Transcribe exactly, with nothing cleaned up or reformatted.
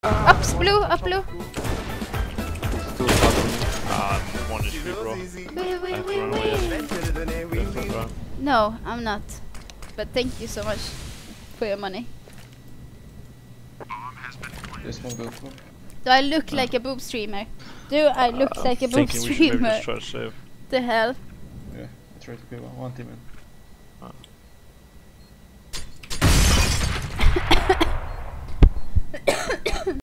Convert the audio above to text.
Up blue, up blue. Ah, one H P, bro. Wait, wait, wait, wait. No, I'm not. But thank you so much for your money. This one go for. Do I look like a boob streamer? Do I look Uh, like a I'm boob thinking we should maybe streamer? just try to save. The hell? Yeah, I try to kill one, one team in.